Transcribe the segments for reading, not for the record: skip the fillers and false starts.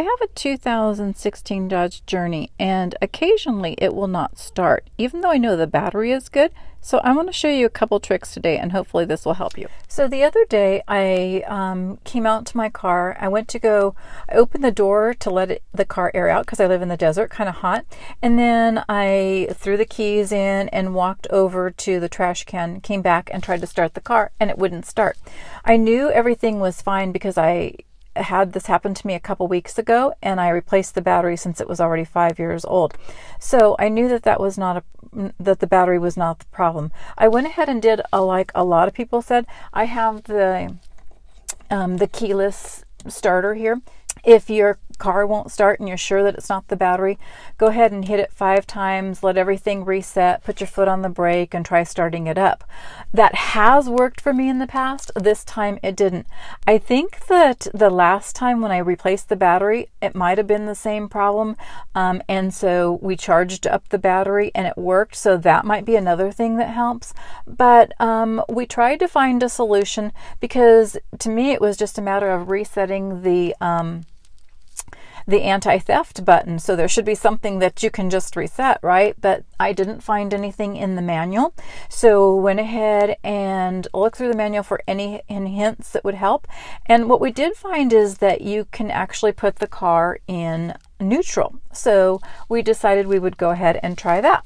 I have a 2016 Dodge Journey, and occasionally it will not start, even though I know the battery is good. So I want to show you a couple tricks today, and hopefully this will help you. So the other day I came out to my car. I opened the door to let the car air out because I live in the desert, kind of hot. And then I threw the keys in and walked over to the trash can, came back and tried to start the car, and it wouldn't start. I knew everything was fine because I had this happen to me a couple weeks ago, and I replaced the battery since it was already 5 years old. So I knew that that the battery was not the problem. I went ahead and did like a lot of people said. I have the keyless starter here. If your car won't start and you're sure that it's not the battery, go ahead and hit it 5 times, let everything reset, put your foot on the brake, and try starting it up. That has worked for me in the past. This time it didn't. I think that the last time when I replaced the battery, it might have been the same problem, and so we charged up the battery and it worked, so that might be another thing that helps. But we tried to find a solution because to me it was just a matter of resetting the anti-theft button. So there should be something that you can just reset, right? But I didn't find anything in the manual. So went ahead and looked through the manual for any hints that would help. And what we did find is that you can actually put the car in neutral. So we decided we would go ahead and try that.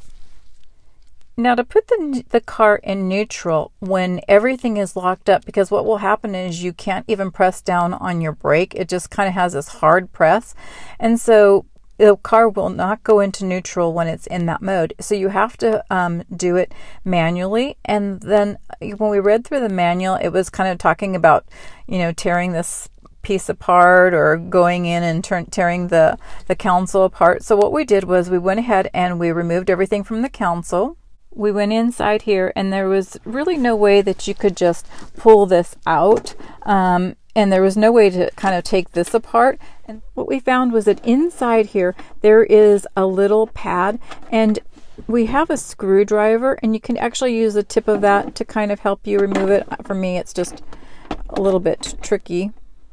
Now, to put the car in neutral when everything is locked up, because what will happen is you can't even press down on your brake. It just kind of has this hard press. And so the car will not go into neutral when it's in that mode. So you have to do it manually. And then when we read through the manual, it was kind of talking about, tearing this piece apart or going in and tearing the console apart. So what we did was we went ahead and we removed everything from the console. We went inside here, and there was really no way that you could just pull this out, and there was no way to kind of take this apart. And what we found was that inside here there is a little pad, and we have a screwdriver, and you can actually use the tip of that to kind of help you remove it. For me, it's just a little bit tricky.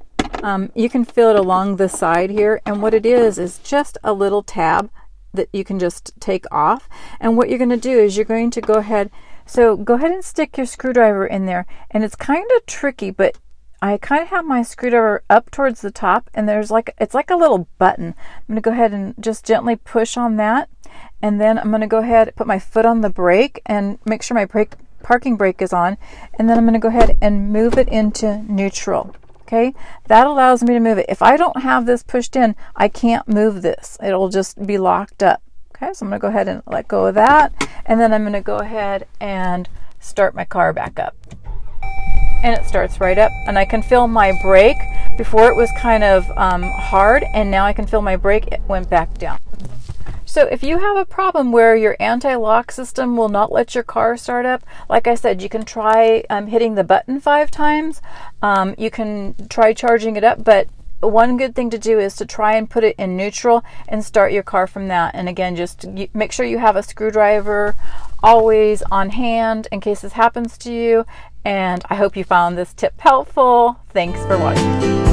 You can feel it along the side here, and what it is just a little tab that you can just take off. And what you're going to do is you're going to go ahead and stick your screwdriver in there. And it's kind of tricky, but I kind of have my screwdriver up towards the top, and it's like a little button. I'm going to go ahead and just gently push on that, and then I'm going to go ahead and put my foot on the brake and make sure my parking brake is on, and then I'm going to go ahead and move it into neutral. Okay, that allows me to move it. If I don't have this pushed in, I can't move this. It'll just be locked up. Okay, so I'm going to go ahead and let go of that, and then I'm going to go ahead and start my car back up. And it starts right up, and I can feel my brake. Before it was kind of hard, and now I can feel my brake. It went back down. So if you have a problem where your anti-lock system will not let your car start up, like I said, you can try hitting the button 5 times. You can try charging it up, but one good thing to do is to try and put it in neutral and start your car from that. And again, just make sure you have a screwdriver always on hand in case this happens to you. And I hope you found this tip helpful. Thanks for watching.